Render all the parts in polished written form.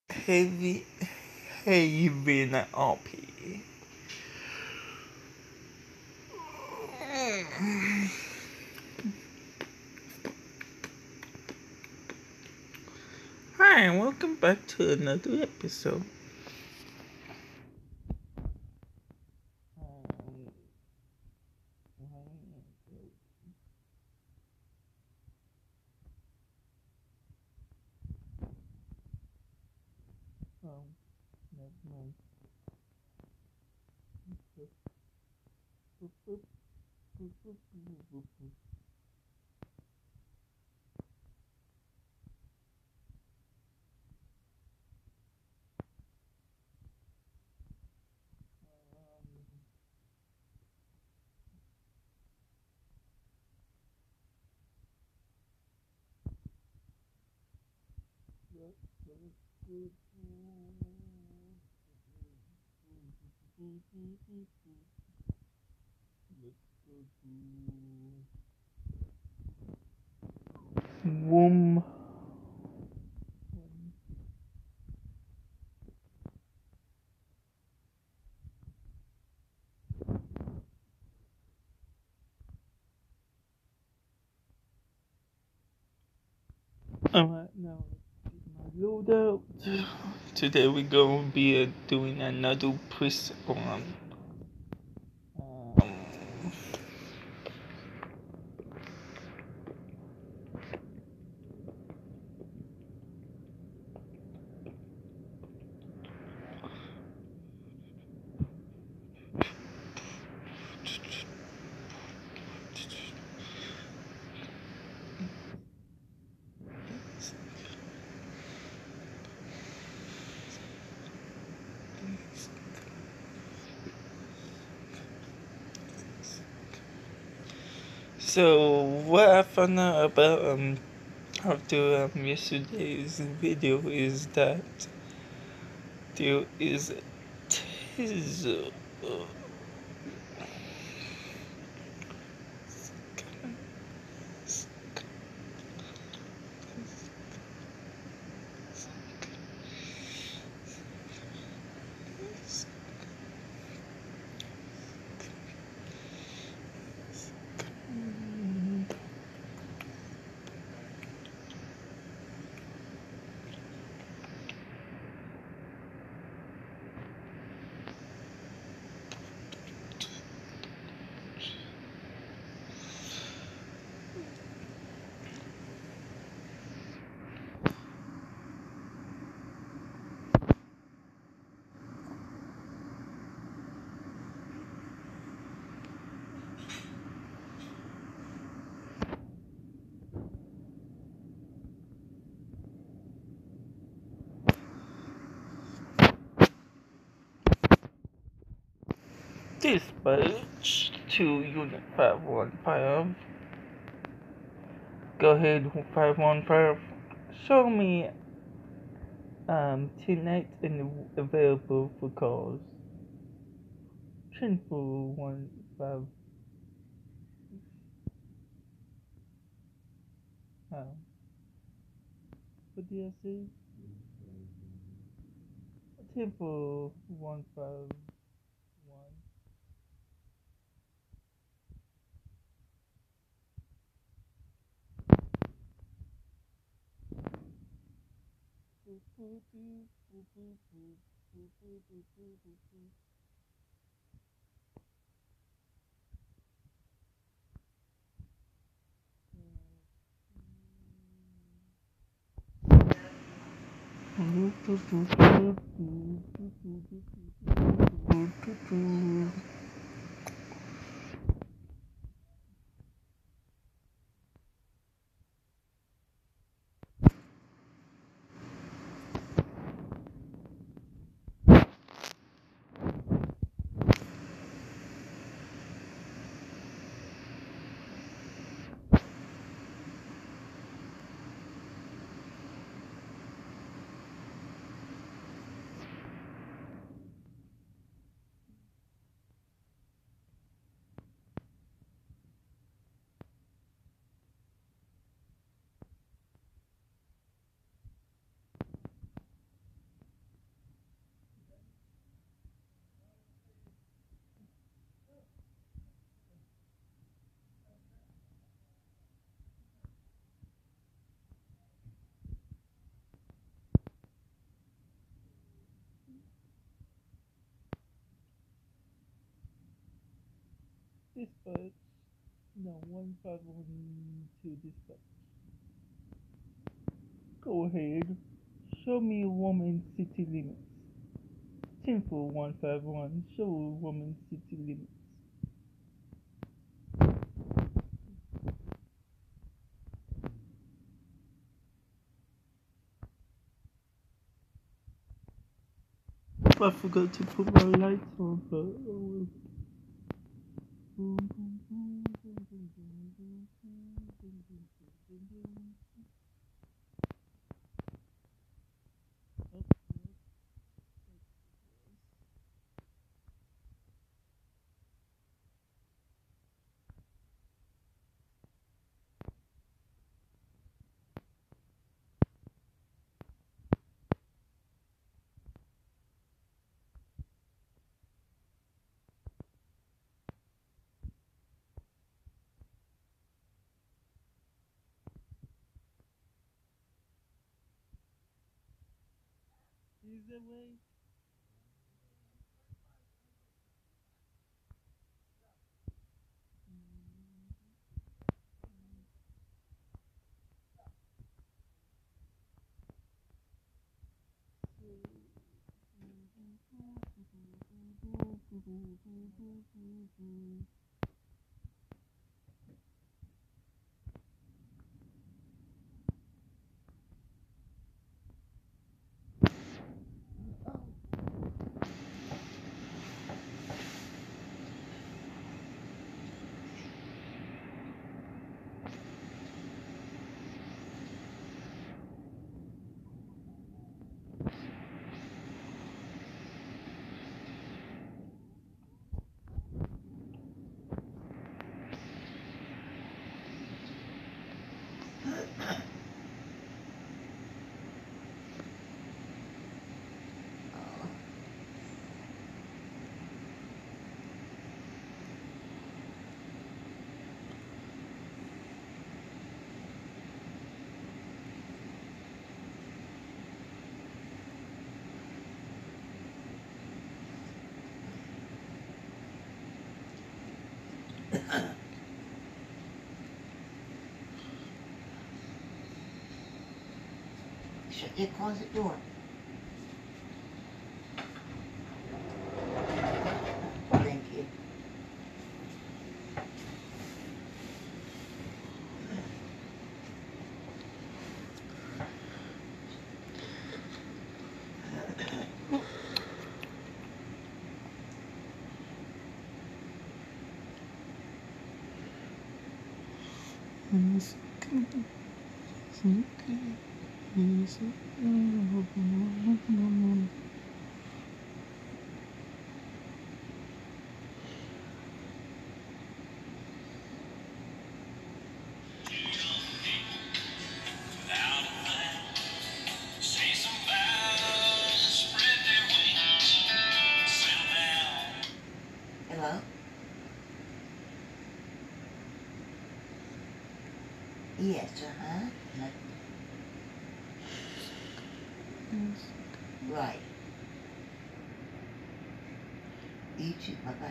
heavy haven RP. Hi, and welcome back to another episode. Um, never mind. Womb. Alright, now let's get my load out. Today we're gonna be doing another quiz on um, so what I found out about after yesterday's video is that there is a teaser. Dispatch to Unit 515. Go ahead, 515. Show me 10 nights and available for calls. 10-415. What did I say? 10-415. dispatch. No, 151 to dispatch. Go ahead. Show me a woman city limits. 10151. Show a woman city limits. I forgot to put my lights on, but is there way? Shut your closet door. Thank you. Hello? Yes, Right. You too, bye-bye.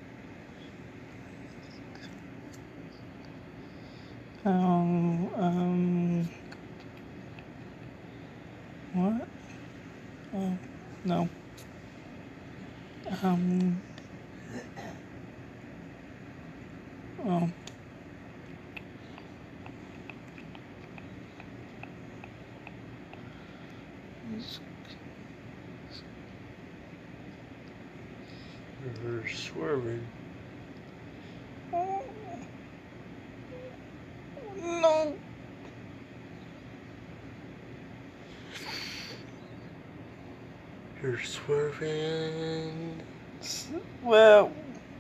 What? No. Um, um, You're swerving. no. You're swerving. Well,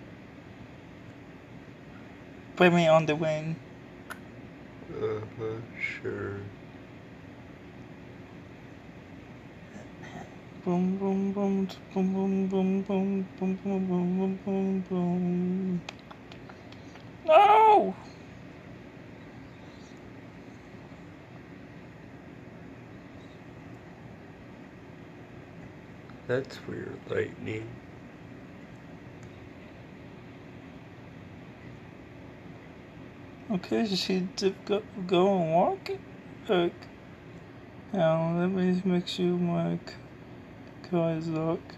put me on the wing. Sure. Boom, boom, boom, boom, boom, boom, boom, boom, boom, boom, boom, boom. No! That's weird, lightning. Okay, she did go and walk it. Like, now let me make sure my car is locked.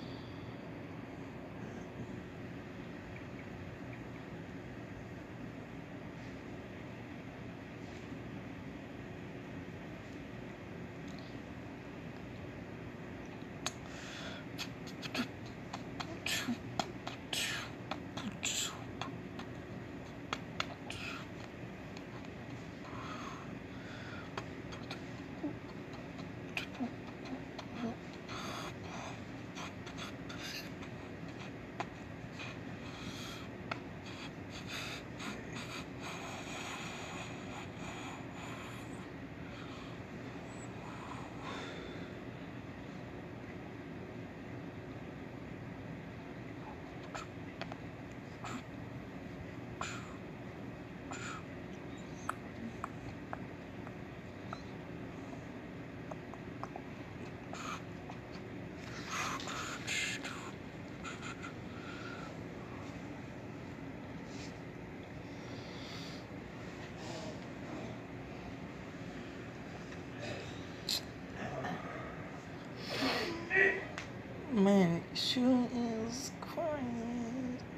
Man, it sure is quiet.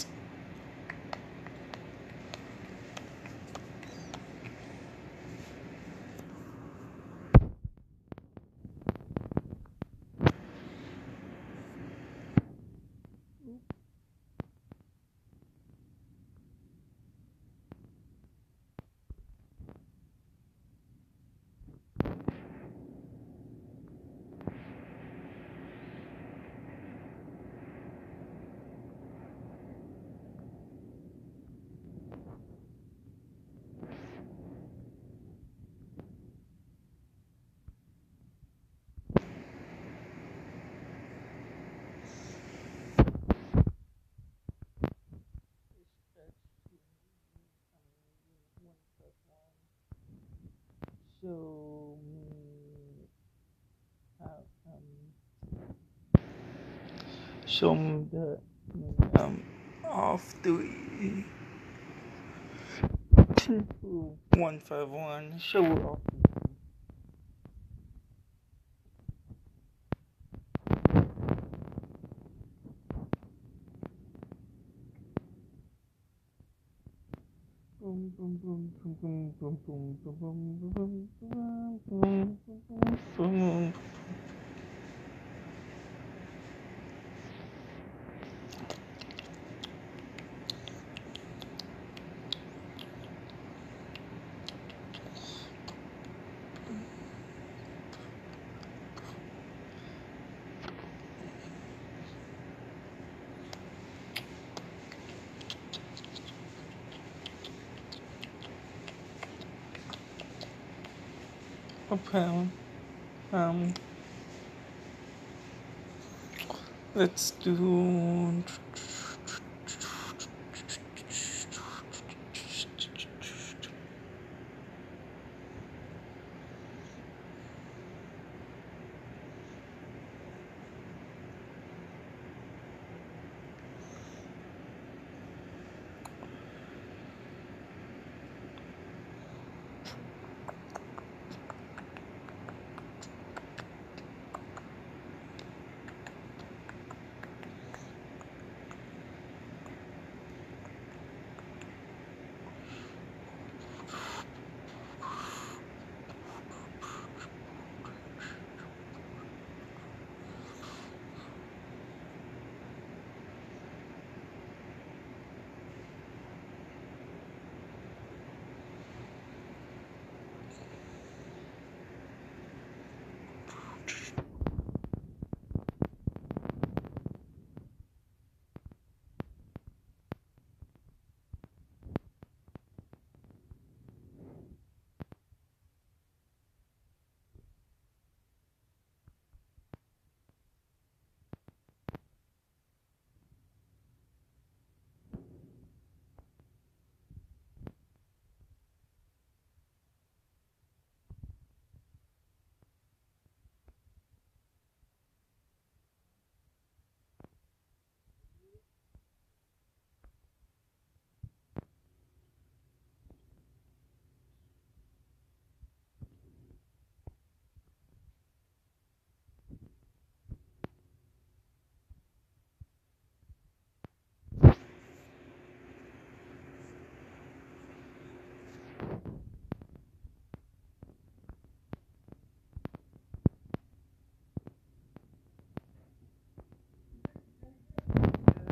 Show me how, show me the off 32151. Show it off. Boom, boom, boom, boom, boom, boom, boom, boom, boom, boom, boom, boom, boom. A pound. Let's do.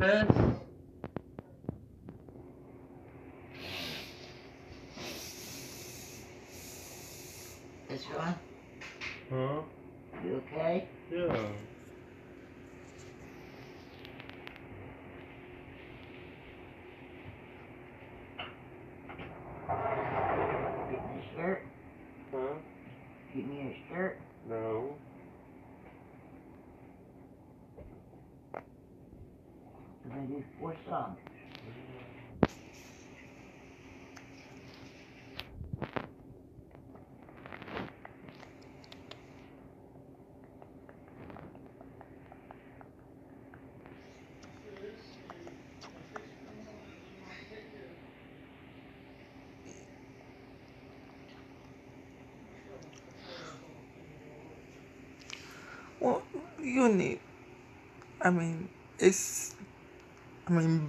Test. This one? Huh? You okay? Yeah. Get me a shirt? Huh? Get me a shirt? No. I'm gonna do 4 songs. Well, you need. I mean, it's. I mean,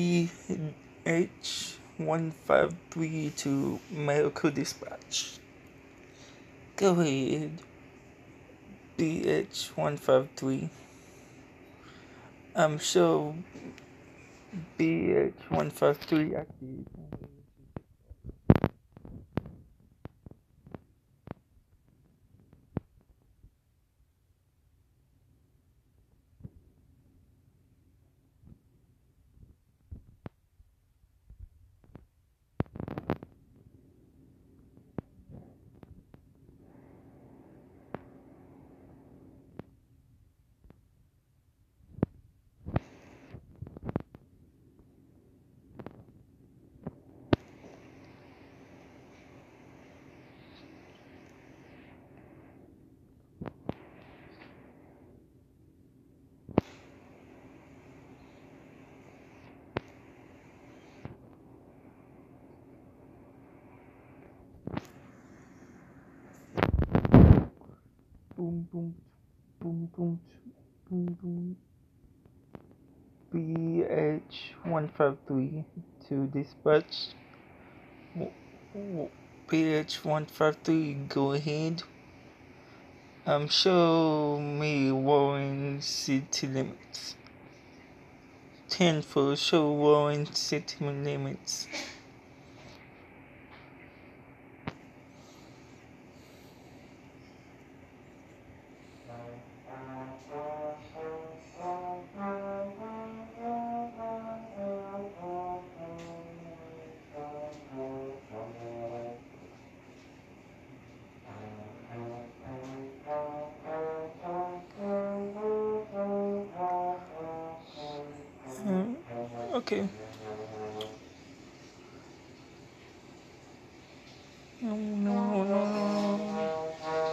BH153 to Medical Dispatch. Go ahead, BH153. I'm sure BH153 actually. Boom, boom, boom, boom, boom, boom. BH153 to dispatch. BH153, go ahead. Show me Warren city limits. 10 for show Warren city limits. Okay. No, no, no, no.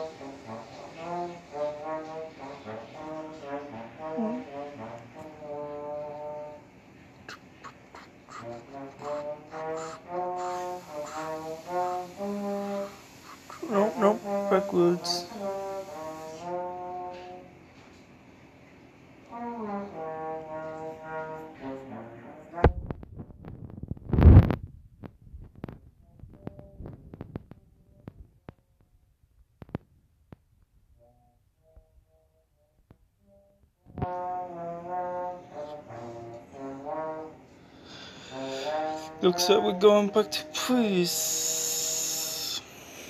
No, no, backwards. Looks like we're going back to Priest.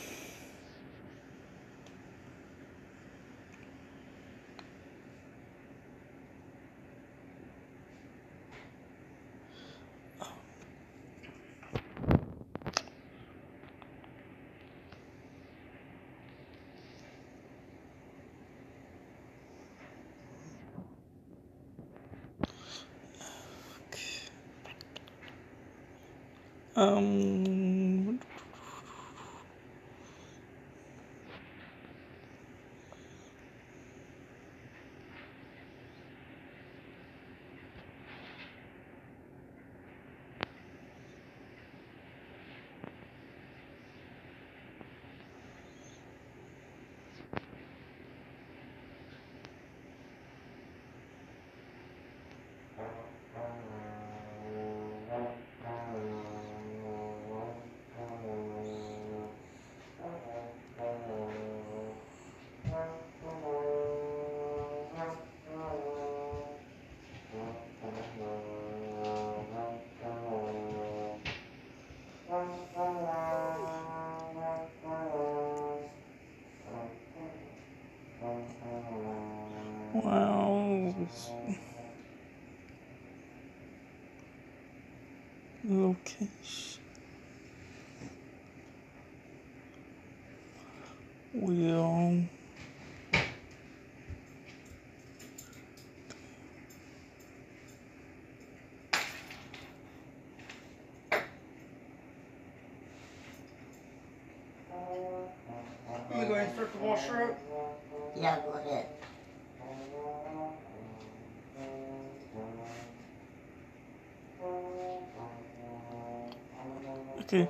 Um, Wow. Location. Will. Let me go ahead and start the washer up. Yeah, go ahead. Okay.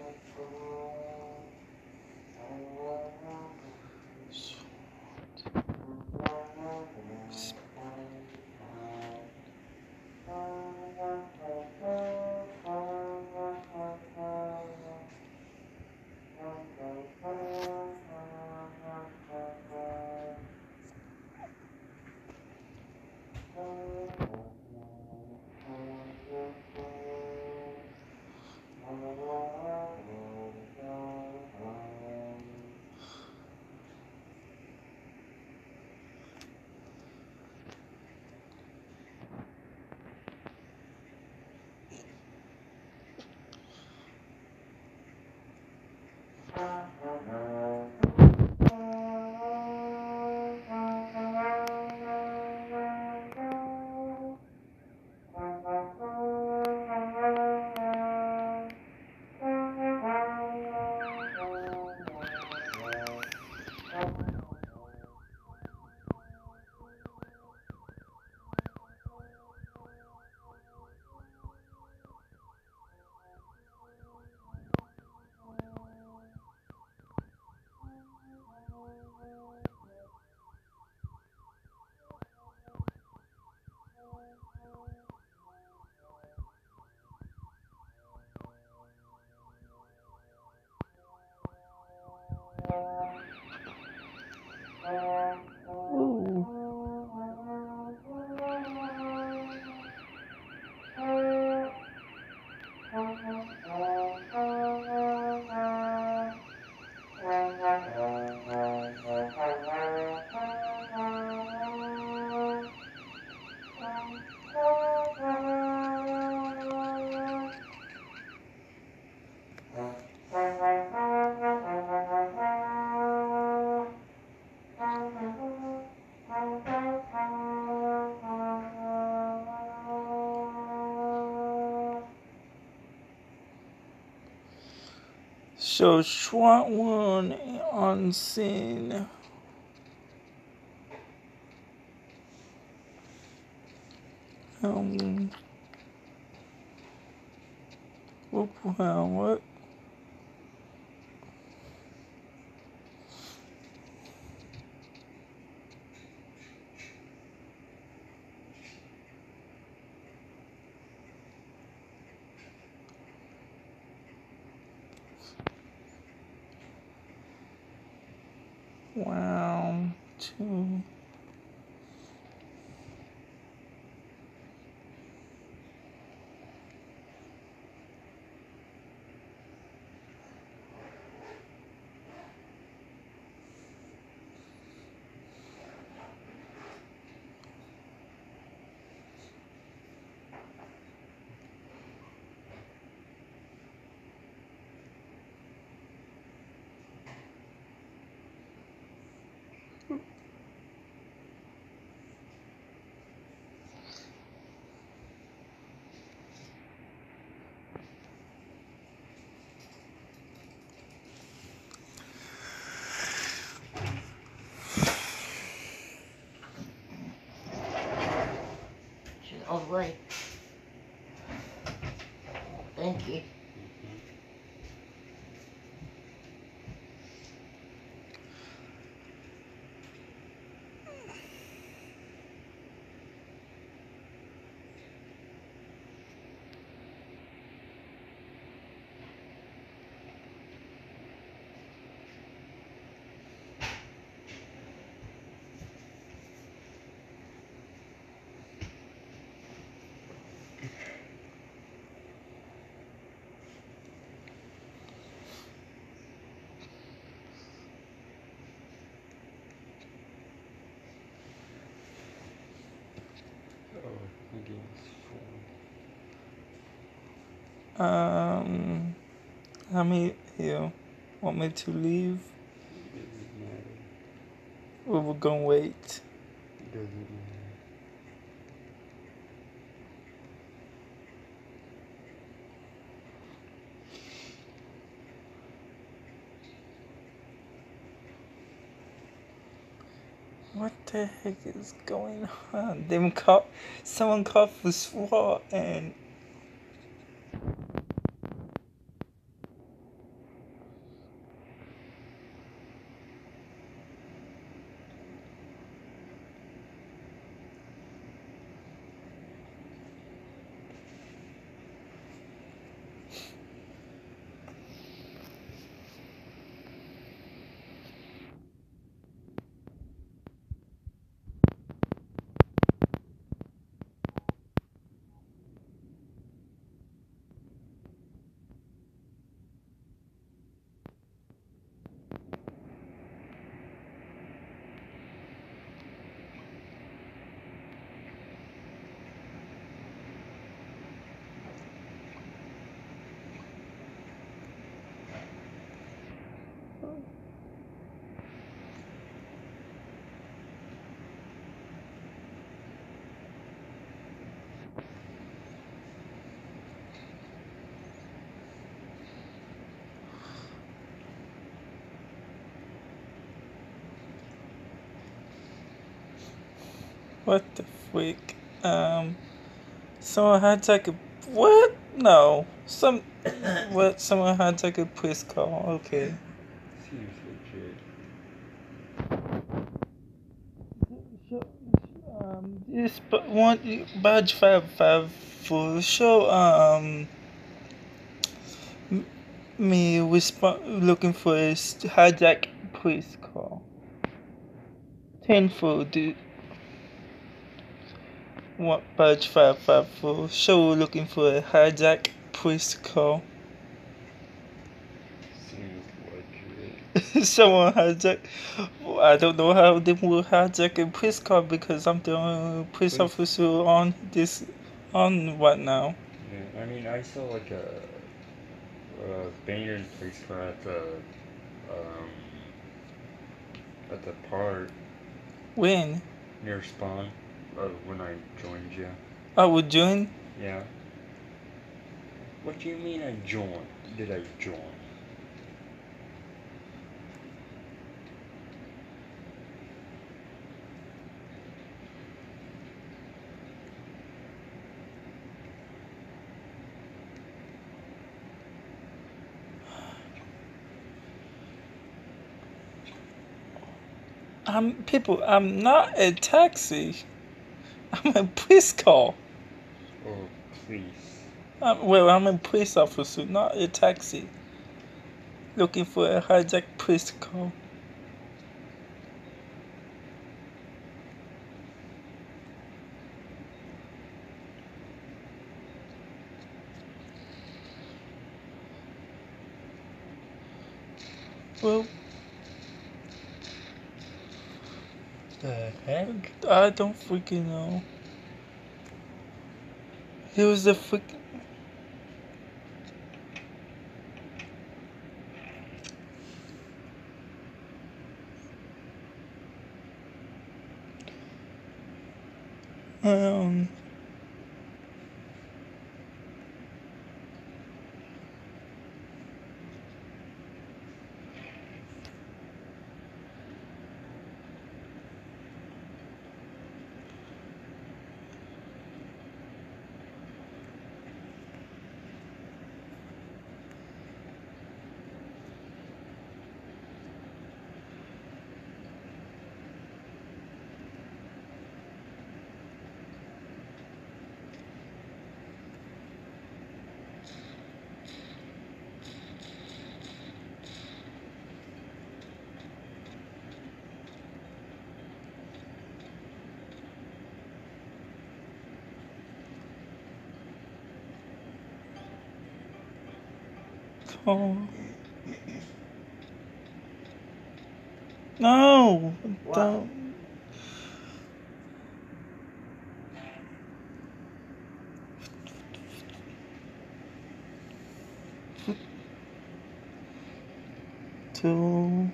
Ooh. So SWAT one on scene. What? Wow. Two. She's all the way. Thank you. How many you want me to leave? Doesn't matter. Or we're gonna wait? Doesn't matter. What the heck is going on? Someone called for SWAT and what the freak? Someone hijacked a what? No, what? Someone hijacked a police call. Okay. Seems legit. This one badge 554 show me looking for a hijack police call. 10 for the what badge 554 show looking for a hijack police call. Seems legit. Someone hijack. I don't know how they will hijack a police car because I'm the only police officer on right now. Yeah, I mean, I saw like a abandoned police car um, at the park When near spawn. When I joined you. I would join. Yeah. What do you mean I joined? Did I join? I'm not a taxi. I'm a police car. Oh, please. I'm a police officer, not a taxi. Looking for a hijacked police car. Well, The heck? I don't freaking know. He was the freaking. Um. Oh. No, What? don't. so.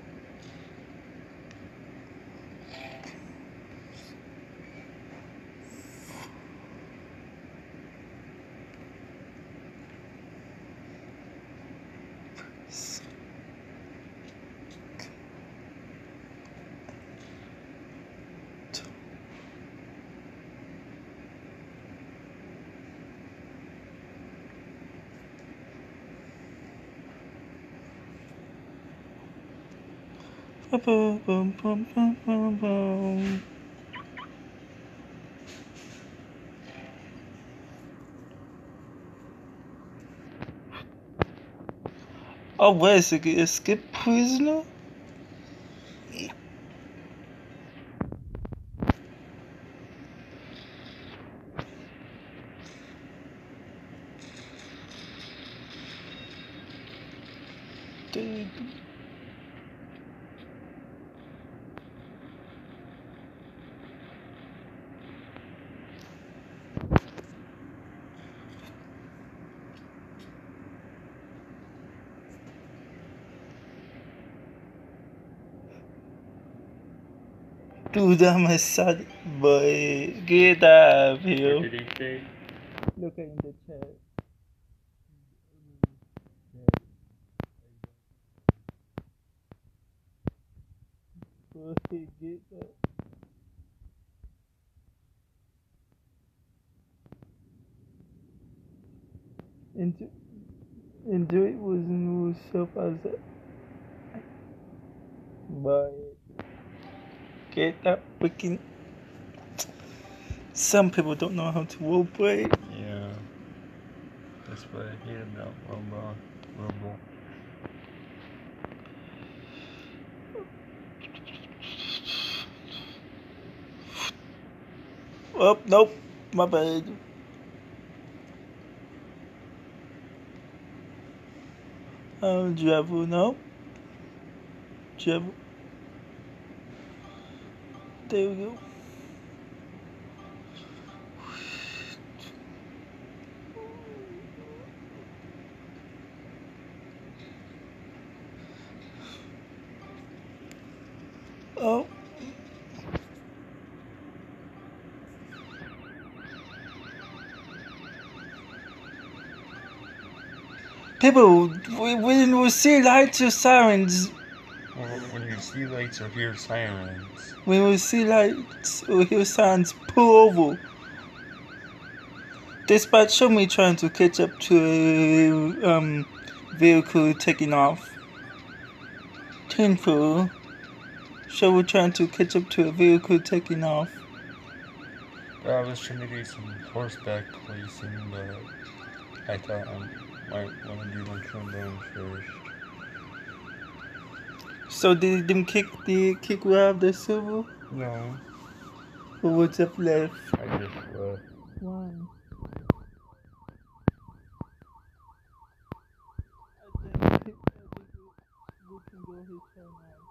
Boom, boom, boom, boom, boom, boom. Oh, where's it? Escape prisoner? Dude. Dude, I'm a sad boy. Get out of What here. did he say? Look in the chat. Boy, get that. Enjoy it wasn't yourself as a boy. Get that freaking. Some people don't know how to roleplay. Yeah. That's what I hear about Rumble. Oh, nope. My bad. Travel, no. Travel. There we go. Oh. People, when we see lights or sirens, Well, when you see lights or hear sirens, when we see lights or hear sirens, pull over. Despite show me trying to catch up to a vehicle taking off. 10-4. Show we're trying to catch up to a vehicle taking off. I was trying to do some horseback racing, but I thought I might want to do the trombone first. So did them kick you out of the silver? No, Or what's up left? I just left. Why? I think we can go his turn now.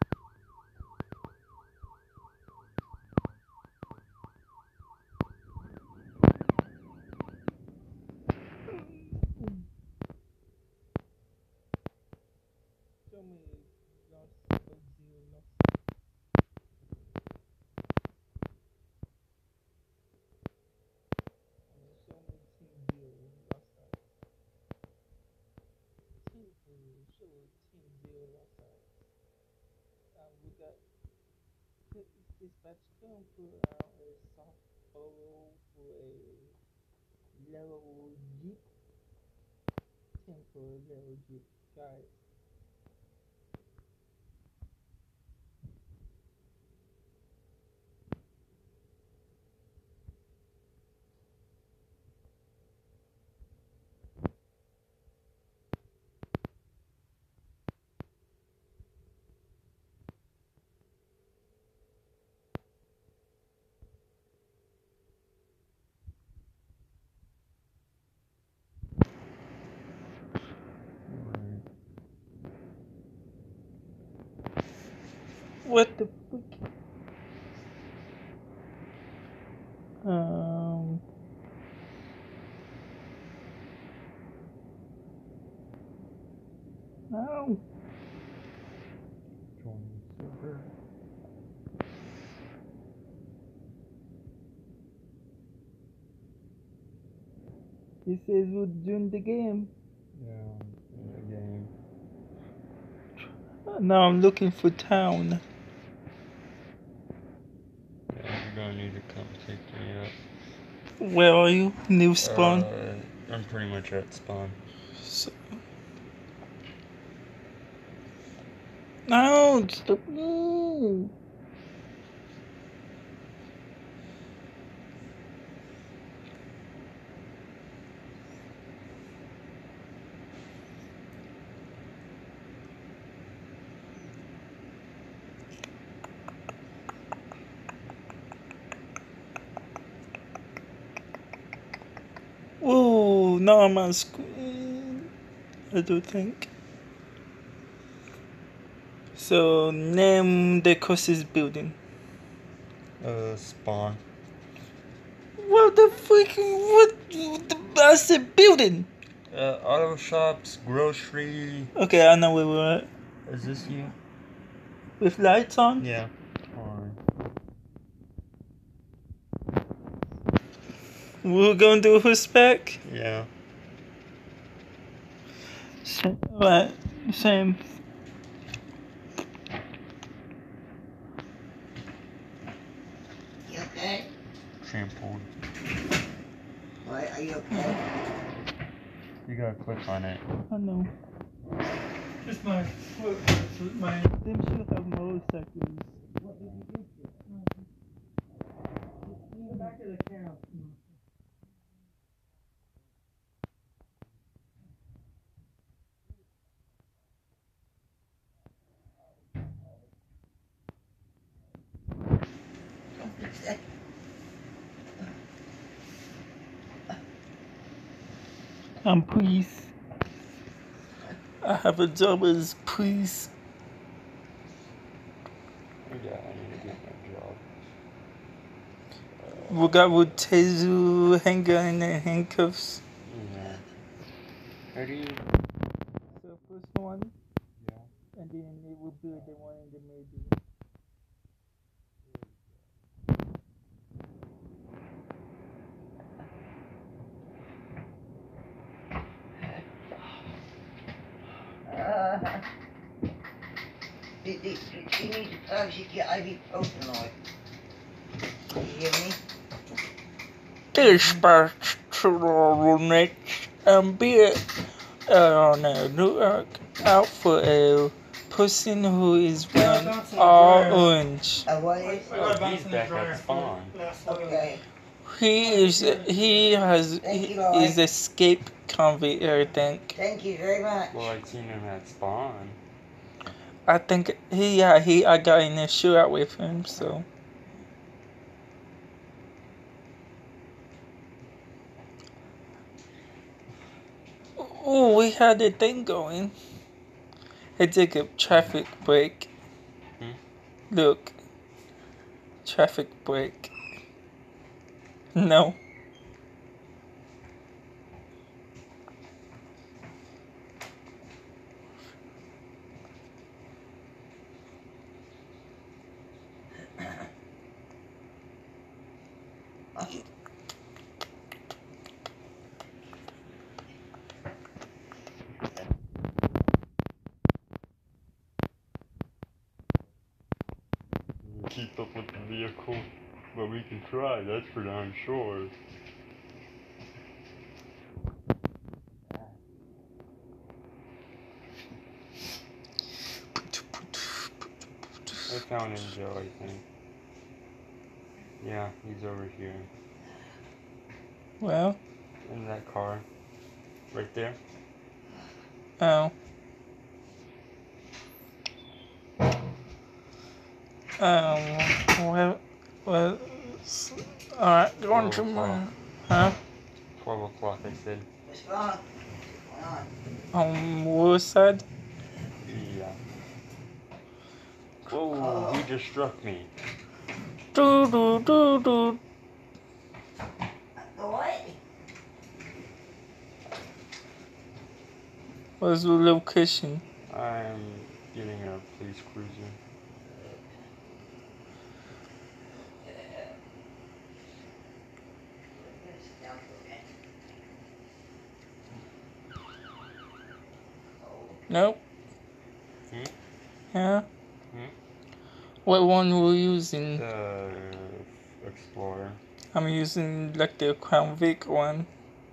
Show me lost 0 lost. Show me team 0 lost side. Show team 0 lost side. We got dispatch film for a soft photo for a little jeep. Team for a little jeep, guys. What the fuck? No. He says we're doing the game. Yeah, in the game. Now I'm looking for town. Yeah, you're gonna need to come pick me up. Where are you? New spawn? I'm pretty much at spawn. So... No, stop. No. Oh, now I'm on screen. I do think. So, name the closest building. Spawn. What the freaking, I said building. Auto shops, grocery. Okay, I know where we're at. Is this you? With lights on? Yeah. Fine. We're gonna do horseback? Yeah. Right, same. You okay? Shampoo. What? Are you okay? You gotta click on it. I know. Just my foot. My. Them should have motorcycles. What did you do? The back of the cab. I'm priest. I have a job as priest. Yeah, I need to get my job. We got with taser, handgun, and handcuffs. Yeah. Ready? So first one, Yeah. and then it will be the one in the middle. She needs to she get ibuprofen. You hear me? Dispatch to the next be no, out for a person who is wearing orange. What is? He's back at spawn. Okay. He is is escaped convict, I think. Thank you very much. Well, I seen him at spawn. I think I got in a shootout with him, so. Oh, we had a thing going. I took a traffic break. Look. Traffic break. No. Keep up with the vehicle, but we can try, that's for darn sure. I found him, Joe, I think. Yeah, he's over here. Well. In that car. Right there. Oh. Well, alright, going to my, huh? 12 o'clock, I said. What's wrong? What's going On what side? Yeah. Oh, he just struck me. Do do do do. What? What's the location? I'm getting a police cruiser. Nope. Yeah. What one were you using? The Explorer. I'm using like the Crown Vic one.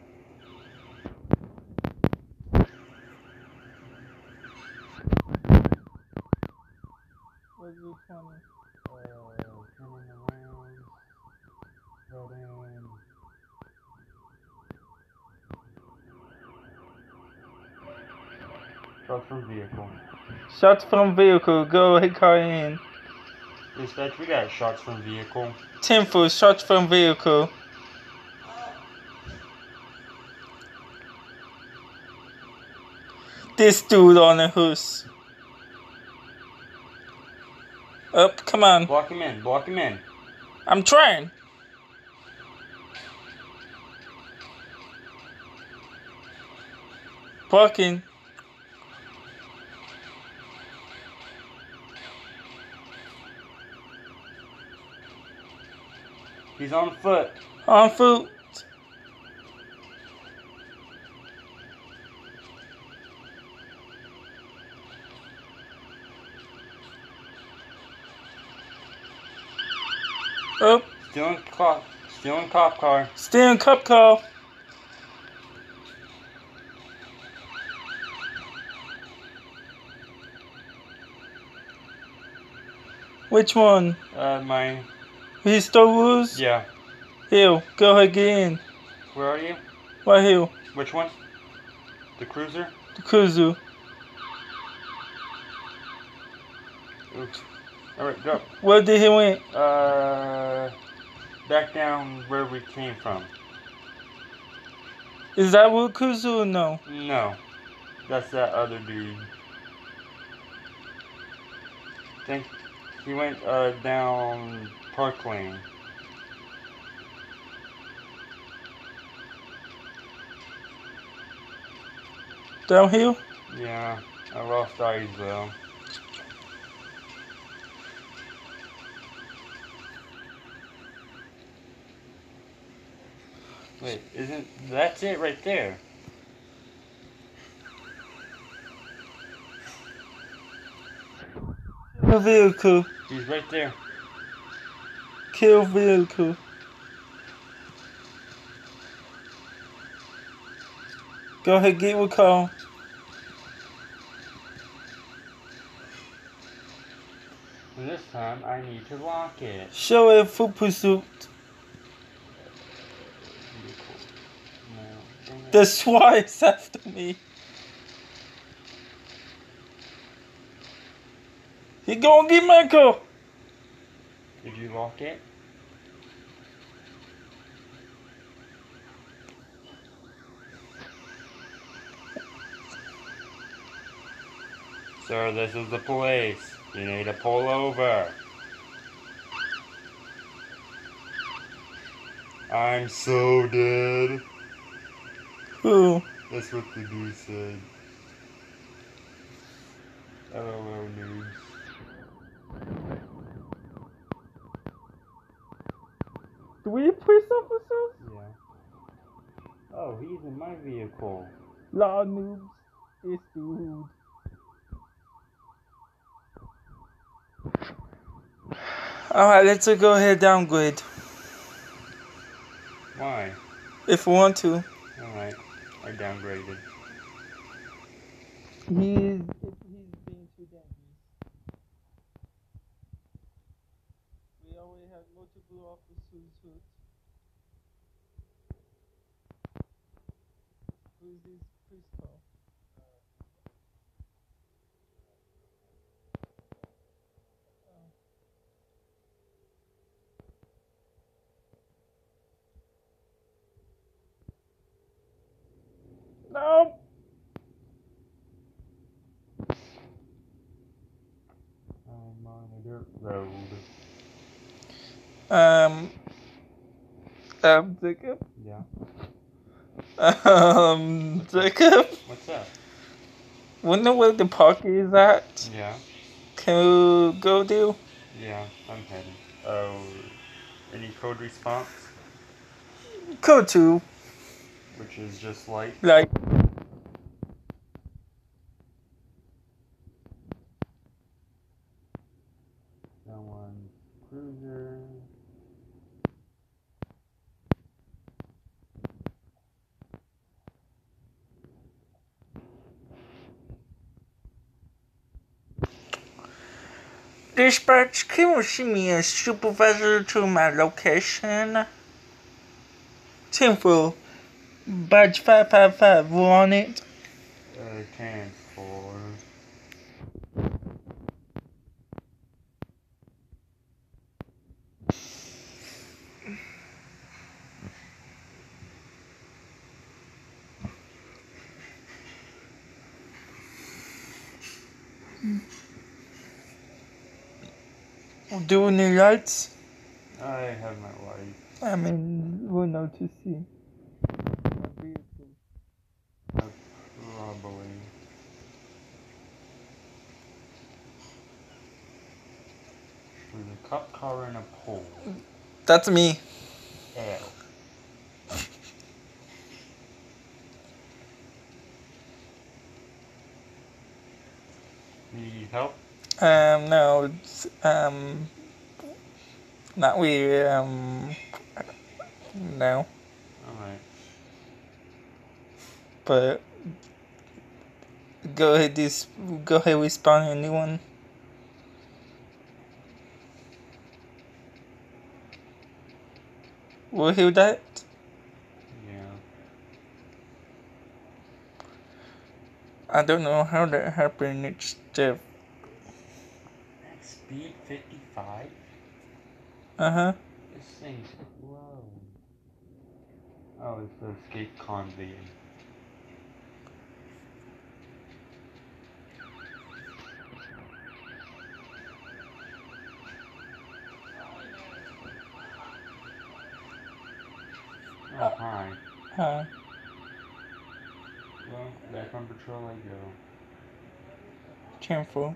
What's the 20? Turning around. Loading. Shots from vehicle. Shots from vehicle. Go ahead, call in. Dispatch, we got shots from vehicle. 10-4, shots from vehicle. This dude on the hoose. Up, come on. Block him in, block him in. I'm trying. Blocking. He's on foot. On foot. Up. Still in cop car. Still in cop car. Which one? Mine. He still was? Yeah. Here, go ahead, get in. Where are you? Right here. Which one? The cruiser? The cruiser. Oops. Alright, go. Where did he went? Back down where we came from. Is that what cruiser or no? No. That's that other dude. Think he went down Park Lane. Down here? Yeah, I lost eyes though. Wait, that's it right there? Kill vehicle. He's right there. Kill vehicle. Go ahead, get with call. And this time I need to lock it. Show a foot pursuit. No, The SWAT is after me. He gonna get Michael. Did you lock it? Sir, this is the police. You need to pull over. I'm so dead. Who? That's what the dude said. LOL news. Do we police officers? Yeah. Oh, he's in my vehicle. Law noobs. It's dude. Alright, let's go ahead downgrade. Why? If we want to. Alright, I downgraded. He's being too dangerous. We already have multiple officers hurt. Who's this crystal? No! I'm on a dirt road. Jacob? Yeah. Jacob? What's up? Wonder where the park is at? Yeah. Can we go there? Yeah, I'm heading. Oh, any code response? Go to. Which is just like... Dispatch, can you send me a supervisor to my location? 10-4, badge 555, we're on it. 10-4. Do we need lights? I have my light. I mean, we'll know to see. Probably. There's a cop car and a pole. That's me. Hell. Need help? No, it's, not really, no. Alright. But, go ahead, respawn anyone. We'll hear that? Yeah. I don't know how that happened, it's just... Speed 55? Uh-huh. This thing's slow. Oh, it's the escape convoy. Oh, hi. Huh. Well, back on patrol I go. 10-4.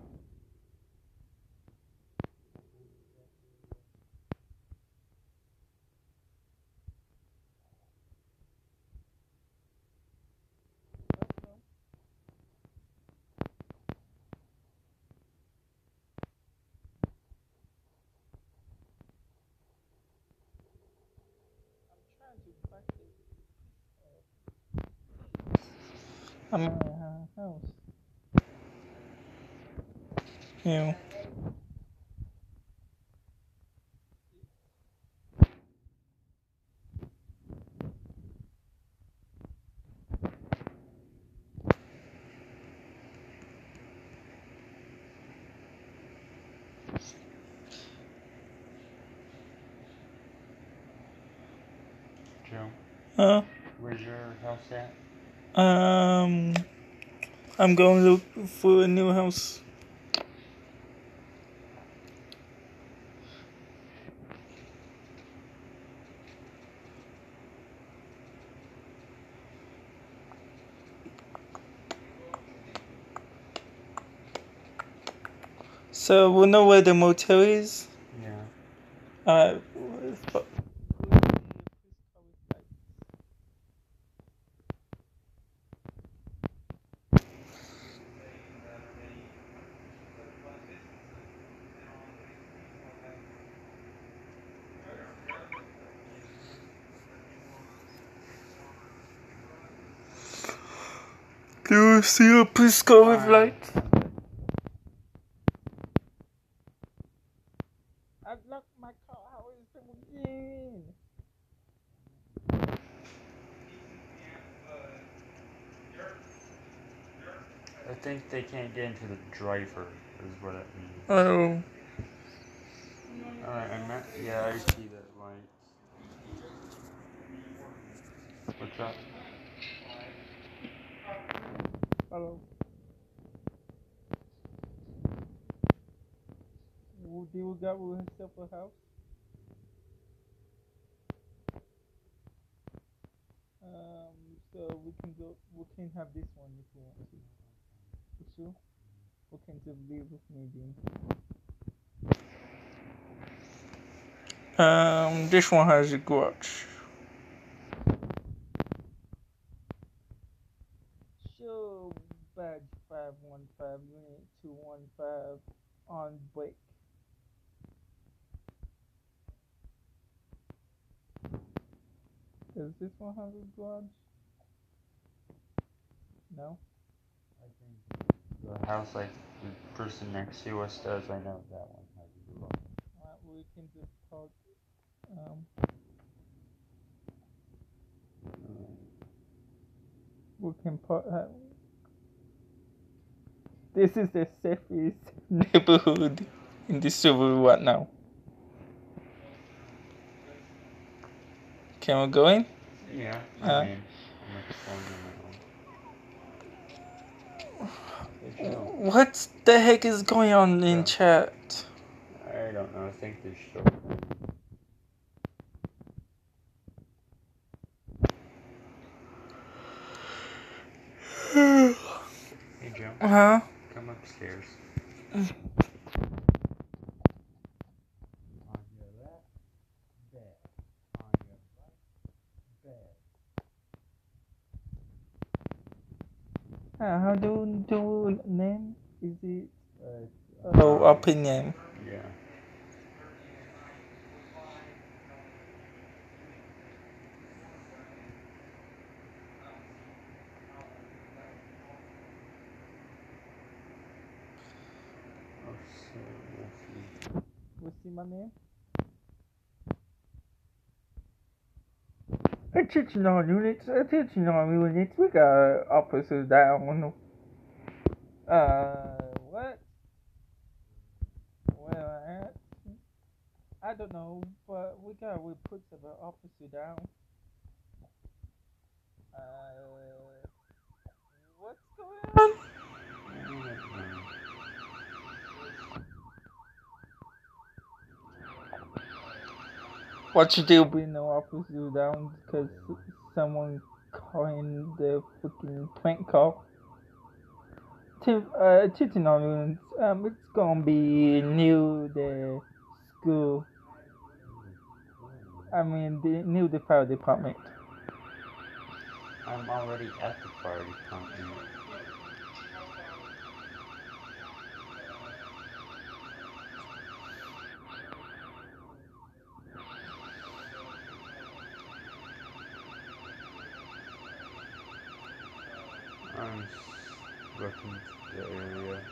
I'm in my house. Yeah. Joe, Huh? where's your house at? I'm going to look for a new house. So we know where the motel is. Yeah. Do you see a police car with lights? I locked my car. How is it again? I think they can't get into the driver, is what it means. Oh. Alright, yeah, I see that light. What's up? Hello. Do you got yourself a house? So we can have this one if you want to. You sure? We can just leave with me then. This one has a garage. Show badge 515, unit 215 on break. Does this one have a garage? No? I think the house like person next to us does. I know that one has a door. We can just talk. We can put. This is the safest neighborhood in this civil right now. Can we go in? Yeah, I'm in. What the heck is going on in chat? I don't know. I think there's still. Hey Joe. Huh? Come upstairs. How do name? Is it? Opinion. Yeah. We'll see my name. Attention all units, we got officers down. What? Well, I don't know, but we put the officer down. What's going on? What you do bring the officer down because someone calling the freaking prank call? Teaching on it's gonna be new the school. I mean the fire department. I'm already at the fire department. I'm looking at the area.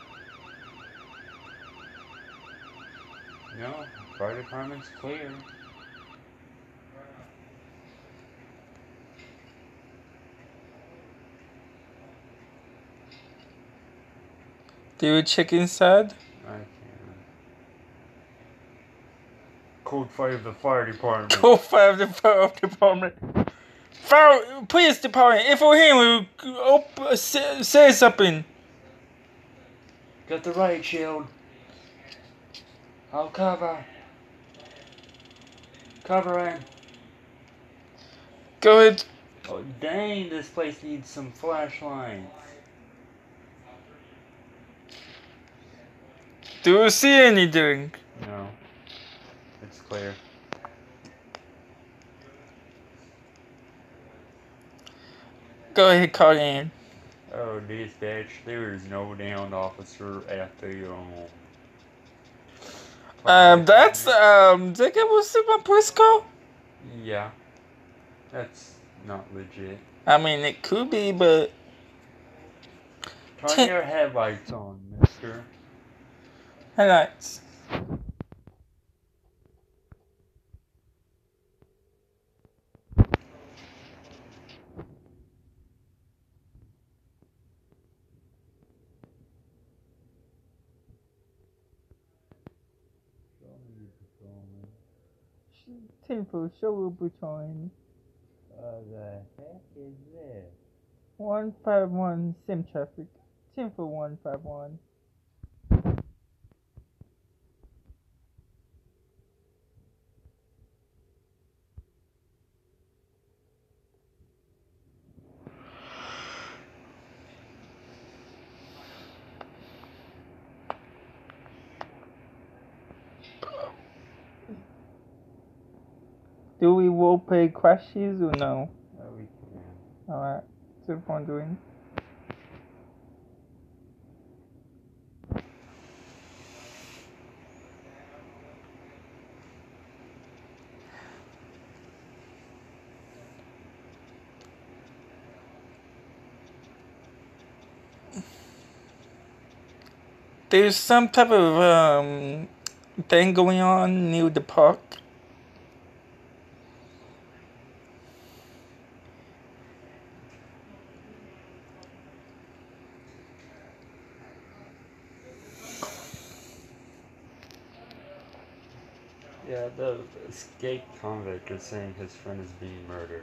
No, fire department's clear. Do you check inside? I can. Code 5 the fire department. Code 5 the fire department. Fire police department. If we're here, we say something. Got the riot shield. I'll cover. Covering. Go ahead. Oh dang, this place needs some flashlights. Do you see anything? No. It's clear. Go ahead, call in. Oh, dispatch, there is no downed officer at the, That's, think it was my police call? Yeah. That's not legit. I mean, it could be, but... Turn your headlights on, mister. Headlights. Temple, show patrolling. The heck is this? 151 sim traffic. Temple 151. Do we role play crashes or no? We can. Alright, so wondering. There's some type of thing going on near the park. Yeah, the escaped convict is saying his friend is being murdered.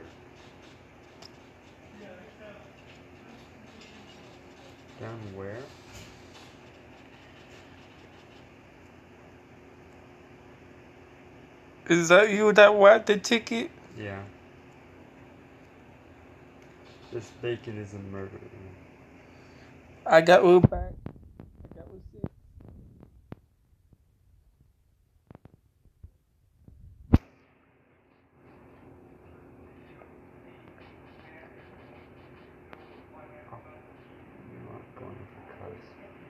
Down where? Is that you that bought the ticket? Yeah. This bacon is a murder. I got one back. I got one sick. I'm not going for cuts.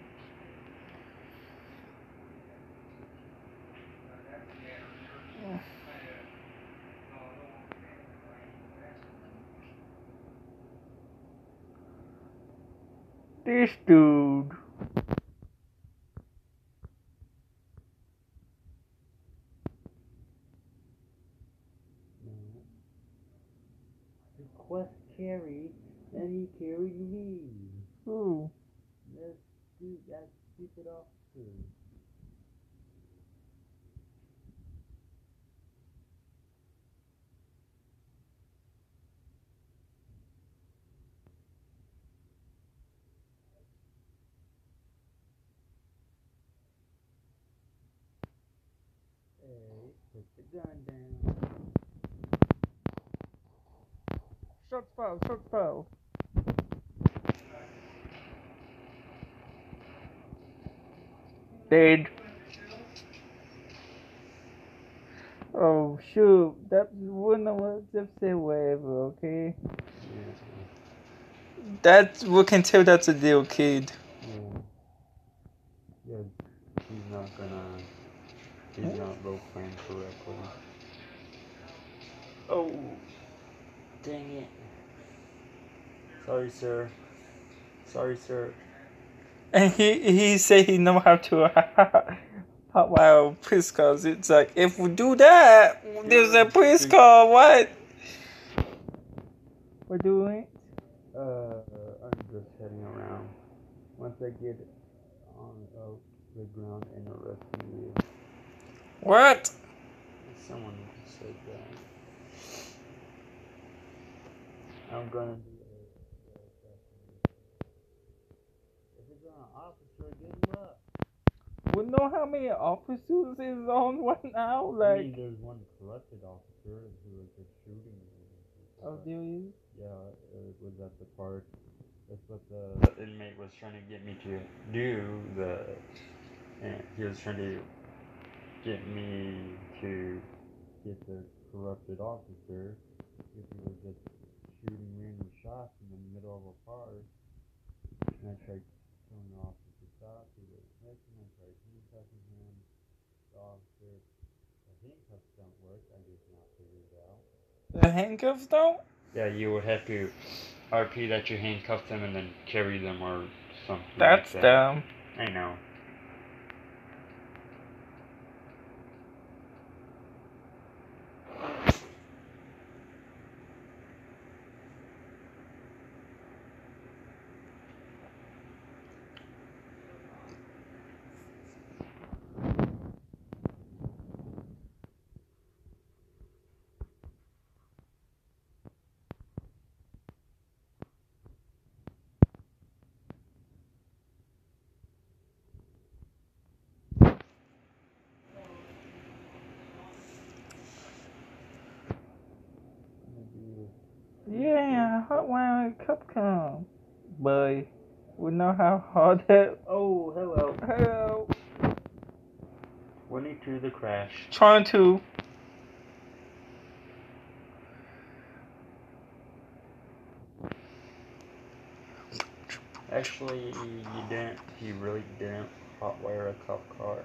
This dude. Request carry, and he carried me. Ooh. That stupid officer. Hey, put the gun down. Shots fell, shots fell. Dead. Oh shoot, that's one of us just say whatever, okay? Yeah. That's we can tell that's a little kid. Yeah, he's not role playing correctly. Oh, dang it. Sorry, sir. Sorry, sir. And he said he know how to hot wire police cars. It's like if we do that, there's a police car. What? We're doing? I'm just heading around. Once I get on the ground and arresting you. What? Someone said that. I'm gonna do if it's an officer, good luck. We know how many officers is on right now. I Like, mean, there's one corrupted officer who was just shooting me. oh, there is. Yeah, it was at the park. That's what the inmate was trying to get me to do. And he was trying to get me to get the corrupted officer if he was just shooting random shots in the middle of a park. And I tried telling the officer to stop. He wouldn't listen. I tried handcuffing him. The officer, the handcuffs don't work. I just not figured it out. The handcuffs don't? Yeah, you would have to RP that you handcuff them and then carry them or something. That's like that. dumb. I know. Yeah, hot wire Capcom. But we know how hard that. Oh, hello. Hello. 22 the crash. Trying to. Actually, he really didn't hotwire a cop car.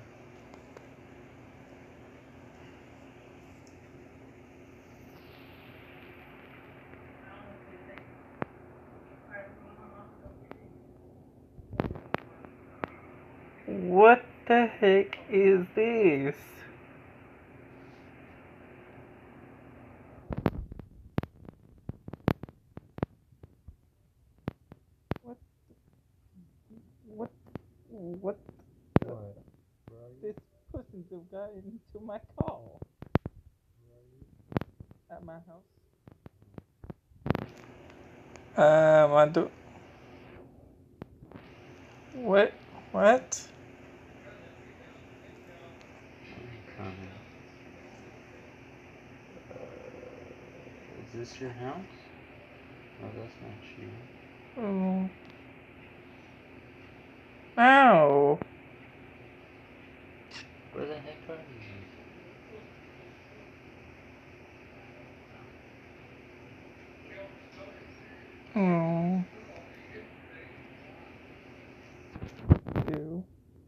What the heck is this? What? What? What? What? This person just got into my car at my house. I do. What? What? Is this your house? No, that's not you. Oh. Ow. Where the heck are you? Oh. Ew.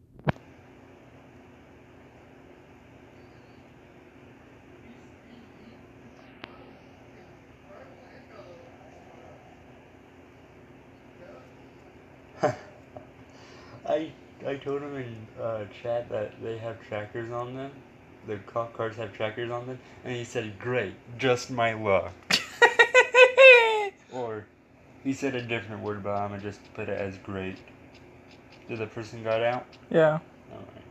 I told him in chat that they have trackers on them. The cop cars have trackers on them, and he said, "Great, just my luck." Or he said a different word, but I'm gonna just put it as "great." Did the person got out? Yeah. Alright.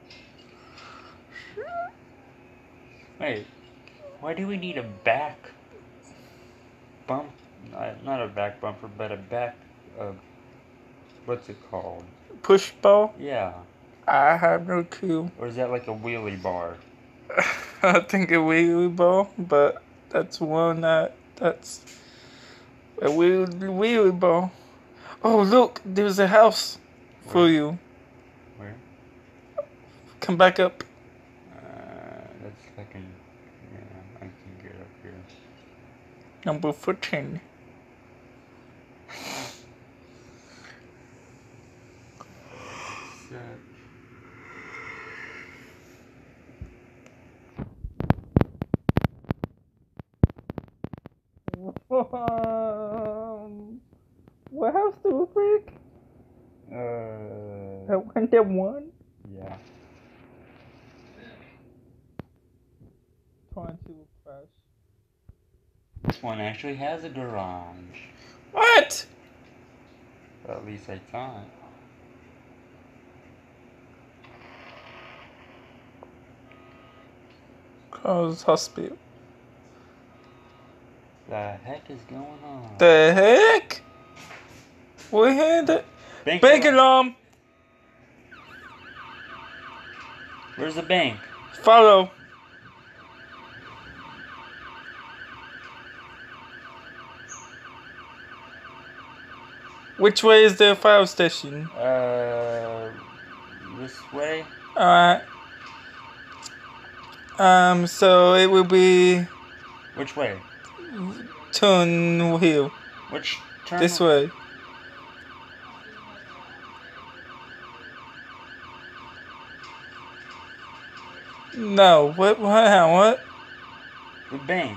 Wait, why do we need a back bump? Not a back bumper, but a back. What's it called? Push ball? Yeah. I have no clue. Or is that like a wheelie bar? I think a wheelie ball, but that's that's a wheelie ball. Oh, look, there's a house for Where? you. Where? Come back up. That's fucking. Yeah, I can get up here. Number 14. Set. What house do we pick? That one? Yeah. Trying to crash. This one actually has a garage. What? Well, at least I thought. Cause hospital. The heck is going on? The heck? We had it. Bank alarm. Where's the bank? Follow. Which way is the fire station? This way? Alright. So it will be Which way? turn here. Which turn? This way. No, what? The bank.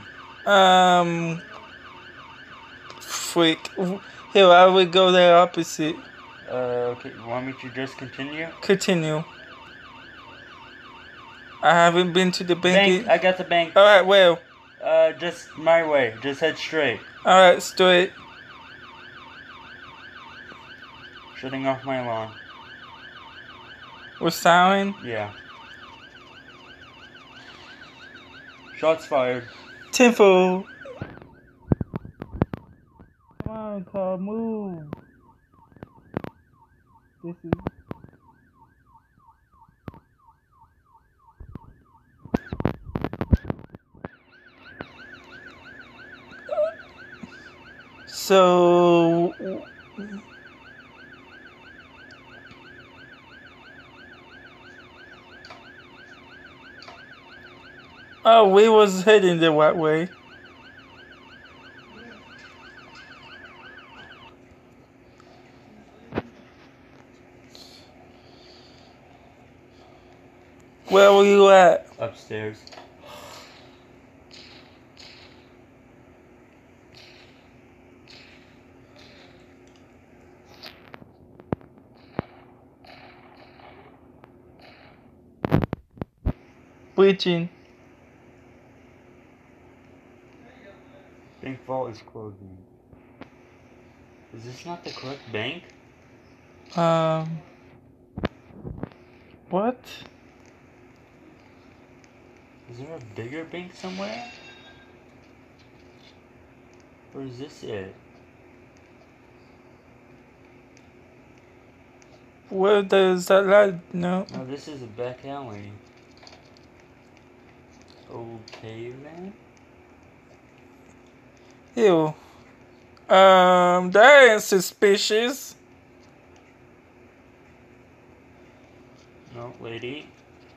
Freak. Here, I will go the opposite. Okay, you want me to just continue? Continue. I haven't been to the bank. I got the bank. Alright, well. Just my way. Just head straight. Alright, straight. Shutting off my alarm. We're siren? Yeah. Shots fired. Tempo. Come on, car, move. This is. So. Oh, we was heading the right way. Where were you at? Upstairs. glitching. Bank vault is closing. Is this not the correct bank? What? Is there a bigger bank somewhere? Or is this it? Where does that light? No. No, this is a back alley. Okay then. Ew. That ain't suspicious. No, lady.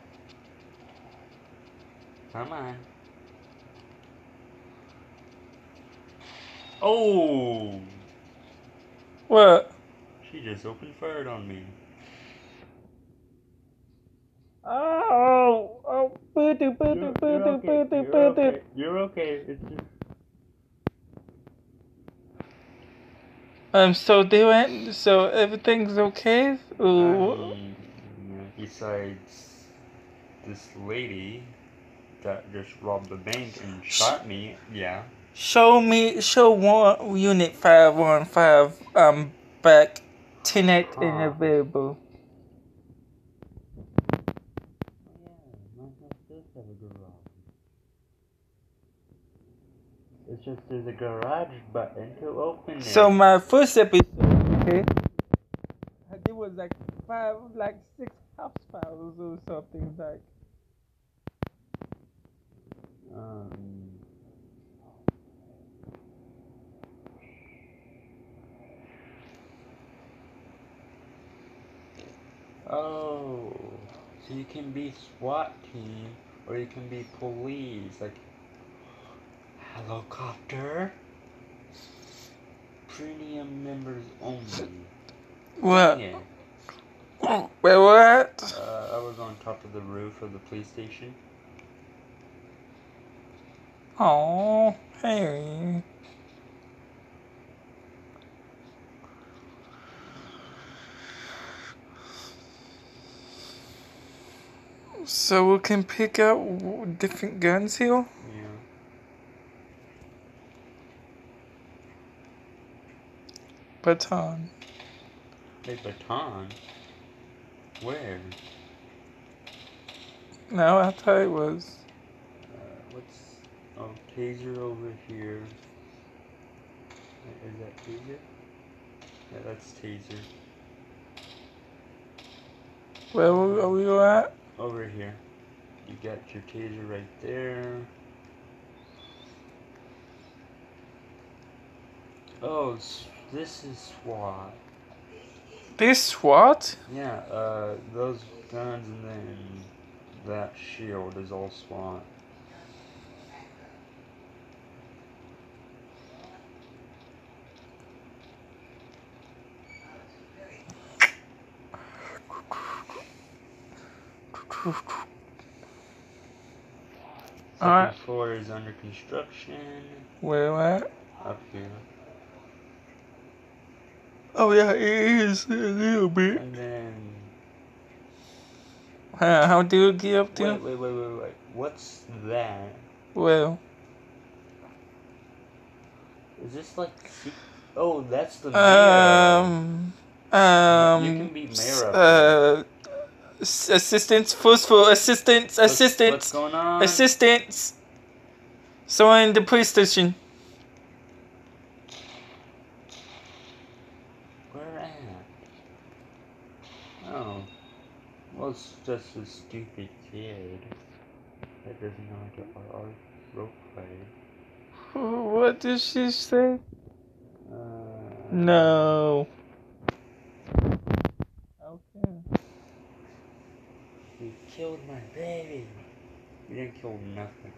Come on. Oh! What? She just opened fire on me. Oh, boo-doo, boo-doo, boo-doo, boo-doo, boo-doo. You're okay. It's just... So everything's okay? Ooh. Besides this lady that just robbed the bank and shot me, yeah. Show one unit 515, back 10 and available. My house does have a garage. It's just there's a garage button to open it. So my first episode, okay, there was like 6 house fires or something like. Oh, so you can be SWAT team or you can be police, like helicopter. Premium members only. What? Dang it. Where we're at? I was on top of the roof of the police station. Oh, hey. So we can pick out different guns here? Yeah. Baton. A baton? Where? No, I thought it was. What's... Oh, taser over here. Is that taser? Yeah, that's taser. Where are we at? Over here. You got your taser right there. Oh, this is SWAT. This what? Yeah, those guns and then that shield is all SWAT. Second floor is under construction. Where at? Up here. Oh yeah, it is a little bit. And then... How do you get up there? Wait. What's that? Well. Is this like... Oh, that's the mayor. You can be mayor up there. Assistants, first floor, assistants. What's going on? Assistants. Someone in the police station. Where at? Oh. Well, it's just a stupid kid that doesn't know how to art role play. What did she say? No. Okay. You killed my baby. You didn't kill nothing.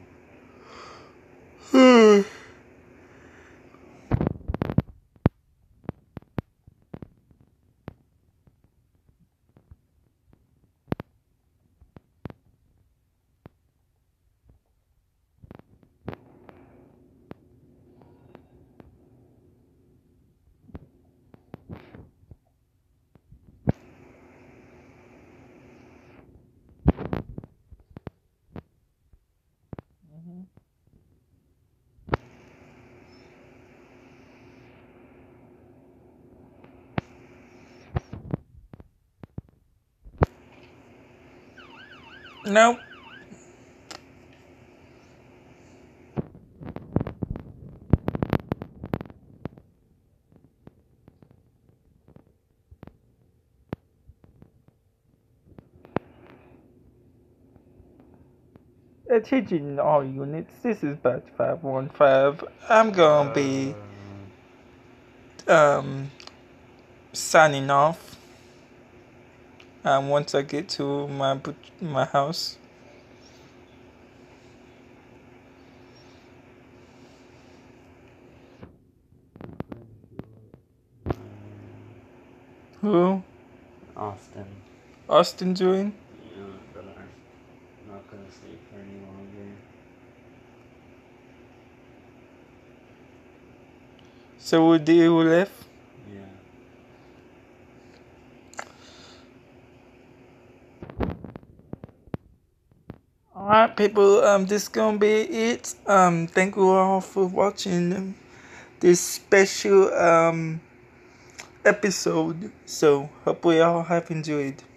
Nope. Attention all units, this is batch 515. I'm gonna be signing off once I get to my house. Who? Austin. Austin doing? Yeah, but I'm not gonna stay for any longer. So we did who left? Yeah. Alright people, this gonna be it. Thank you all for watching this special episode. So hope we all have enjoyed.